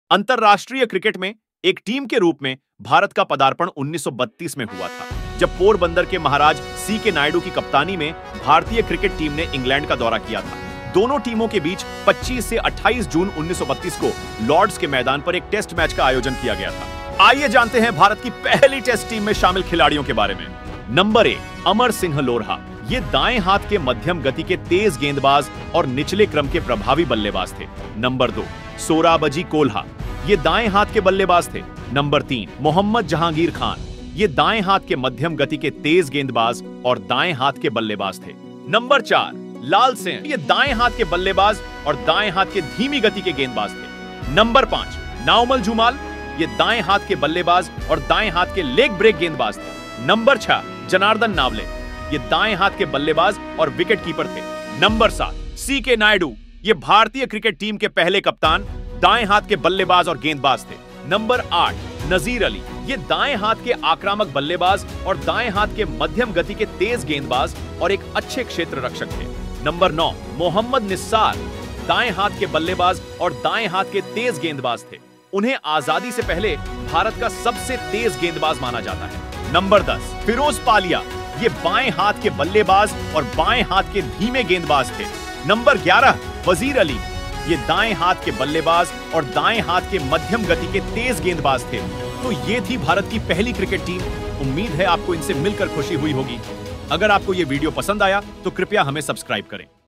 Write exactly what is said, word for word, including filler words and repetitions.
अंतरराष्ट्रीय क्रिकेट में एक टीम के रूप में भारत का पदार्पण उन्नीस सौ बत्तीस में हुआ था, जब पोरबंदर के महाराज सी के नायडू की कप्तानी में भारतीय क्रिकेट टीम ने इंग्लैंड का दौरा किया था। दोनों टीमों के बीच पच्चीस से अट्ठाईस जून उन्नीस सौ बत्तीस को लॉर्ड्स के मैदान पर एक टेस्ट मैच का आयोजन किया गया था। आइए जानते हैं भारत की पहली टेस्ट टीम में शामिल खिलाड़ियों के बारे में। नंबर एक, अमर सिंह लोरहा। ये दाएं हाथ के मध्यम गति के तेज गेंदबाज और निचले क्रम के प्रभावी बल्लेबाज थे। नंबर दो, सोराबजी कोल्हा। ये दाएं हाथ के बल्लेबाज थे। नंबर तीन, मोहम्मद जहांगीर खान। ये दाएं हाथ के मध्यम गति के तेज गेंदबाज और दाएं हाथ के बल्लेबाज थे। नंबर चार, लाल सिंह। ये दाएं हाथ के बल्लेबाज और दाएं हाथ के धीमी गति के गेंदबाज थे। नंबर पांच, नाउमल जुमाल। ये दाएं हाथ के बल्लेबाज और दाएं हाथ के लेग ब्रेक गेंदबाज थे। नंबर छह, जनार्दन नावले। ये दाएं हाथ के बल्लेबाज और विकेट कीपर थे। नंबर सात, सी के नायडू। ये भारतीय क्रिकेट टीम के पहले कप्तान, दाएं हाथ के बल्लेबाज और गेंदबाज थे। नंबर आठ, नजीर अली। ये दाएं हाथ के आक्रामक बल्लेबाज और दाएं हाथ के मध्यम गति के तेज गेंदबाज और एक अच्छे क्षेत्र रक्षक थे। नंबर नौ, मोहम्मद निस्सार। दाएं हाथ के बल्लेबाज और दाएं हाथ के तेज गेंदबाज थे। उन्हें आजादी से पहले भारत का सबसे तेज गेंदबाज माना जाता है। नंबर दस, फिरोज पालिया। ये बाएं हाथ के बल्लेबाज और बाएं हाथ के धीमे गेंदबाज थे। नंबर ग्यारह, वजीर अली। ये दाएं हाथ के बल्लेबाज और दाएं हाथ के मध्यम गति के तेज गेंदबाज थे। तो ये थी भारत की पहली क्रिकेट टीम। उम्मीद है आपको इनसे मिलकर खुशी हुई होगी। अगर आपको ये वीडियो पसंद आया तो कृपया हमें सब्सक्राइब करें।